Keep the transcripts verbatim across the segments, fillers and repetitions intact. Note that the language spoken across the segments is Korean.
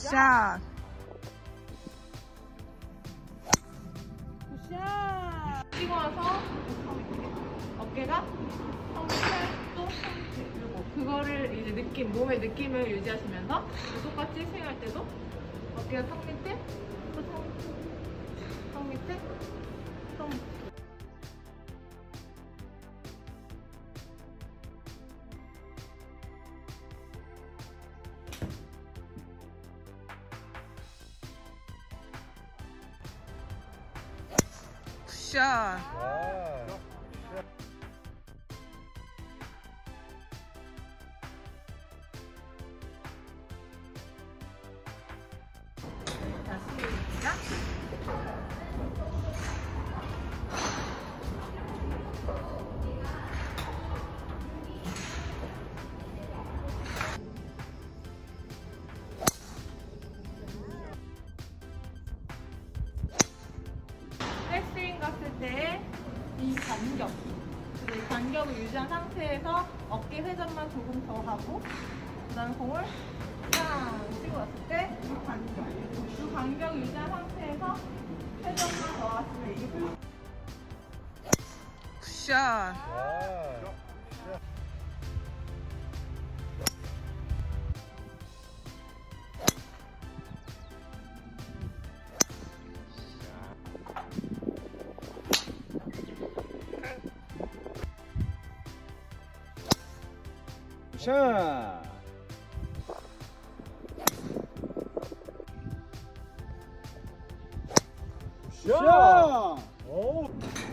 굿샷. 굿샷. 뛰고 와서 어깨가 성 밑에 또 성 밑에 그리고 그거를 이제 느낌 몸의 느낌을 유지하시면서 똑같이 스윙할 때도 어깨가 성 밑에 또 성 밑에 성 밑에 성 밑에. 굿샷. 자, 시작. 백스윙 갔을 때 이 간격, 이 간격을 유지한 상태에서 어깨 회전만 조금 더 하고 그다음에 공을 딱 치고 왔을 때 이 간격, 이 간격 유지한 상태에서 회전만 더 하시면 이게 풀. 굿샷. 샷! 샷! 오!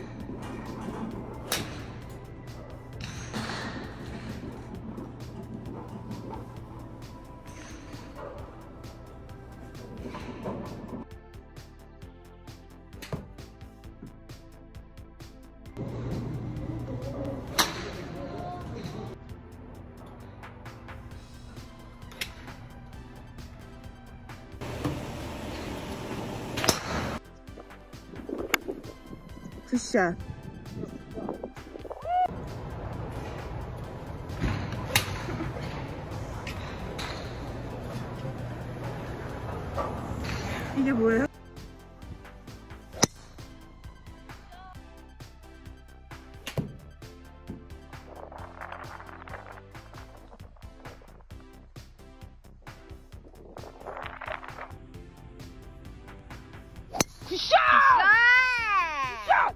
굿샷. 이게 뭐예요? 굿샷! 굿샷!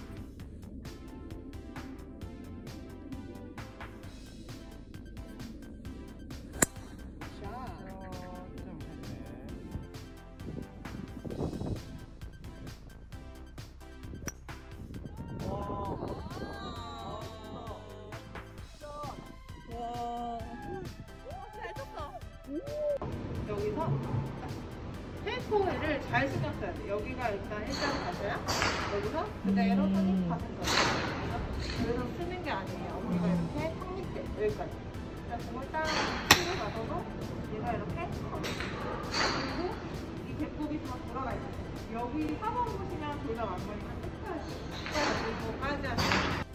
여기서 테이프를 잘 신경 써야 돼. 여기가 일단 일자로 가셔야 여기서 그대로 손이 가는 거예요. 여기서 쓰는 게 아니에요. 어깨가 이렇게 턱 밑에 여기까지. 자, 공을 딱 치고 가서도 얘가 이렇게 그리고 이 배꼽이 다 돌아가 있어요. 여기 사 번 보시면 돌다 앞머리가 끝까지 그리고 까지 하세요.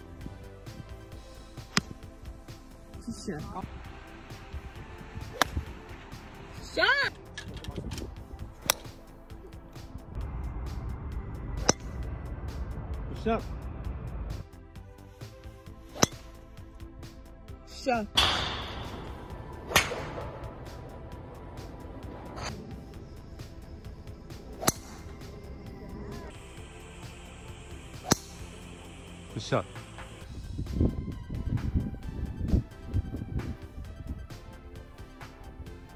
굿샷. 샷! 샷! 굿샷. 굿샷!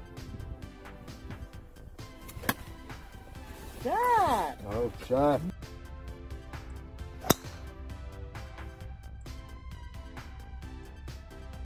샷! 아우, 샷!